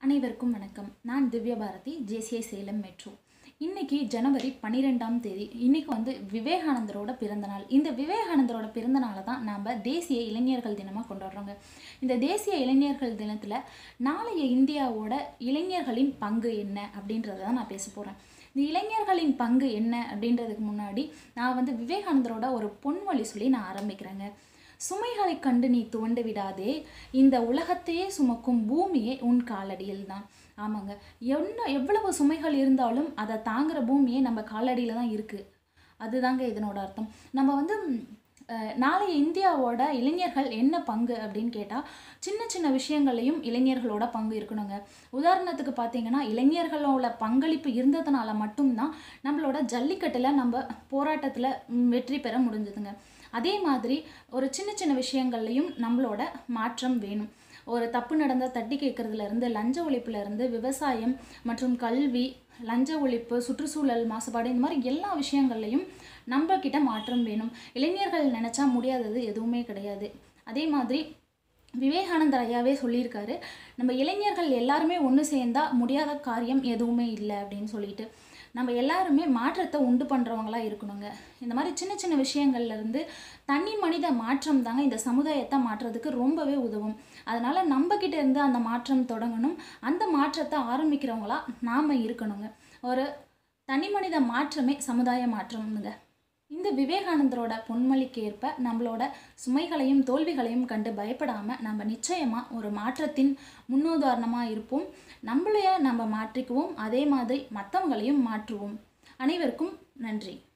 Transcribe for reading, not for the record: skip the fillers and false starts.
அனைவருக்கும் வணக்கம். நான் திவ்ய பாரதி, ஜேசிஐ சேலம் மெட்ரோ. இன்னைக்கு ஜனவரி 12ஆம் தேதி. இன்னைக்கு விவேகானந்தரோட பிறந்தநாள். இந்த விவேகானந்தரோட பிறந்தநாளை தான் நாம் தேசிய இளைஞர்கள் தினமாக கொண்டாடுறோங்க. இந்த தேசிய இளைஞர்கள் தினத்தில் நாளைய இந்தியாவோட இளைஞர்களின் பங்கு என்ன அப்படின்றத தான் நான் பேச போகிறேன். இந்த இளைஞர்களின் பங்கு என்ன அப்படின்றதுக்கு முன்னாடி நான் விவேகானந்தரோட ஒரு பொன்மொழி சொல்லி நான் ஆரம்பிக்கிறேங்க. சுமைகளை கண்டு நீ துவண்டு விடாதே, இந்த உலகத்தையே சுமக்கும் பூமியே உன் காலடியில் தான். ஆமாங்க, எவ்வளவு சுமைகள் இருந்தாலும் அதை தாங்குற பூமியே நம்ம காலடியில் தான் இருக்குது. அதுதாங்க இதனோட அர்த்தம். நம்ம நாளைய இந்தியாவோட இளைஞர்கள் என்ன பங்கு அப்படின்னு கேட்டால், சின்ன சின்ன விஷயங்களையும் இளைஞர்களோட பங்கு இருக்கணுங்க. உதாரணத்துக்கு பார்த்தீங்கன்னா, இளைஞர்களோட பங்களிப்பு இருந்ததுனால மட்டும்தான் நம்மளோட ஜல்லிக்கட்டில் நம்ம போராட்டத்தில் வெற்றி பெற முடிஞ்சதுங்க. அதே மாதிரி ஒரு சின்ன சின்ன விஷயங்கள்லையும் நம்மளோட மாற்றம் வேணும். ஒரு தப்பு நடந்தால் தட்டி கேட்குறதுலேருந்து, லஞ்ச ஒழிப்புலேருந்து, விவசாயம் மற்றும் கல்வி, லஞ்ச ஒழிப்பு, சுற்றுச்சூழல் மாசுபாடு, இந்த மாதிரி எல்லா விஷயங்கள்லையும் நம்மக்கிட்ட மாற்றம் வேணும். இளைஞர்கள் நினச்சா முடியாதது எதுவுமே கிடையாது. அதே மாதிரி விவேகானந்தர் ஐயாவே சொல்லியிருக்காரு, நம்ம இளைஞர்கள் எல்லாருமே ஒன்று சேர்ந்தால் முடியாத காரியம் எதுவுமே இல்லை அப்படின்னு சொல்லிட்டு. நம்ம எல்லாருமே மாற்றத்தை உண்டு பண்ணுறவங்களா இருக்கணுங்க. இந்த மாதிரி சின்ன சின்ன விஷயங்கள்லேருந்து தனி மனித மாற்றம் தாங்க இந்த சமுதாயத்தை மாற்றுறதுக்கு ரொம்பவே உதவும். அதனால் நம்மக்கிட்ட இருந்து அந்த மாற்றம் தொடங்கணும். அந்த மாற்றத்தை ஆரம்பிக்கிறவங்களா நாம் இருக்கணுங்க. ஒரு தனி மனித மாற்றமே சமுதாய மாற்றம்ங்க. இந்த விவேகானந்தரோட பொன்மொழிக்கு ஏற்ப நம்மளோட சுமைகளையும் தோல்விகளையும் கண்டு பயப்படாமல் நம்ம நிச்சயமாக ஒரு மாற்றத்தின் முன்னுதாரணமாக இருப்போம். நம்மளையே நம்ம மாற்றிக்குவோம், அதே மாதிரி மற்றவங்களையும் மாற்றுவோம். அனைவருக்கும் நன்றி.